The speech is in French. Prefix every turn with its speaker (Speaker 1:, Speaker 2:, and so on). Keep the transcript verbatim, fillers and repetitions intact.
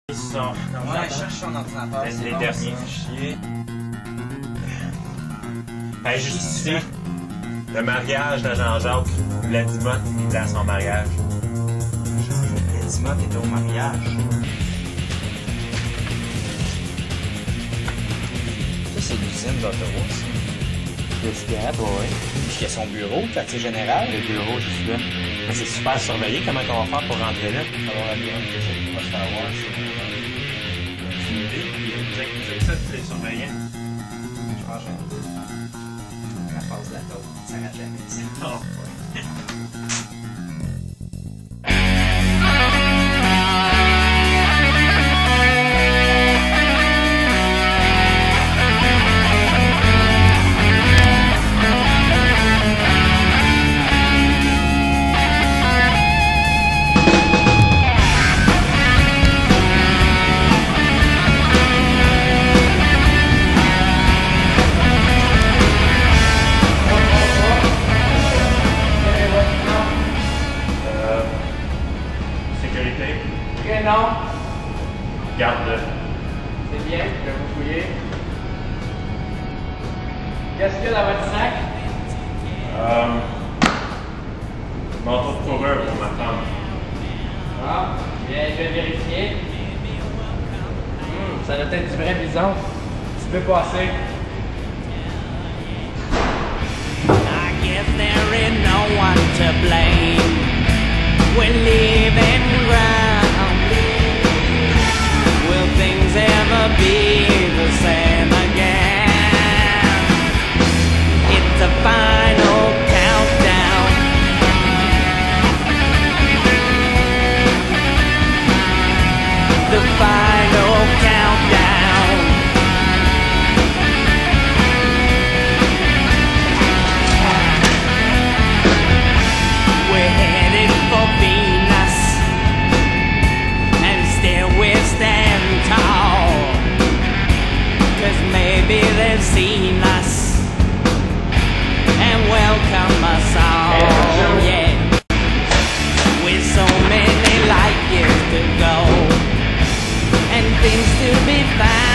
Speaker 1: Ils sont...
Speaker 2: Ouais, cherche son ordinateur.
Speaker 1: Les, les
Speaker 2: bon,
Speaker 1: derniers
Speaker 2: ça.
Speaker 1: fichiers. Hey, juste ici, le mariage de Jean-Jacques, Vladimir, il est à son mariage.
Speaker 2: Vladimir était au mariage. Ça, c'est l'usine d'Ottawa, ça.
Speaker 1: Qu'est-ce qu'il y a, ouais.
Speaker 2: Puis il y a son bureau, le quartier général.
Speaker 1: Le bureau, juste là. Mais c'est super surveillé. Comment on va faire pour rentrer là?
Speaker 2: Alors, la bureau que c'est pas Star Wars, c'est...
Speaker 1: Une idée? C'est ça, tous les surveillants.
Speaker 2: Je pense que la passe de la taupe, ça rate jamais ici.
Speaker 1: Oh, ouais.
Speaker 3: Ok, non.
Speaker 1: Garde-le.
Speaker 3: C'est bien, je vais vous fouiller. Qu'est-ce qu'il y a dans votre sac?
Speaker 1: Euh... Manteau de fourrure pour ma femme.
Speaker 3: Ah, bien, je vais vérifier. Hmm, ça doit être du vrai bison. Tu peux passer.
Speaker 4: I guess there ain't no one to blame. We're living round. Will things ever be the same again? It's a final countdown. The final countdown. We're headed for Venus, and still we stand tall. 'Cause maybe they've seen us and welcome us all. Yeah, with so many light years to go and things to be found.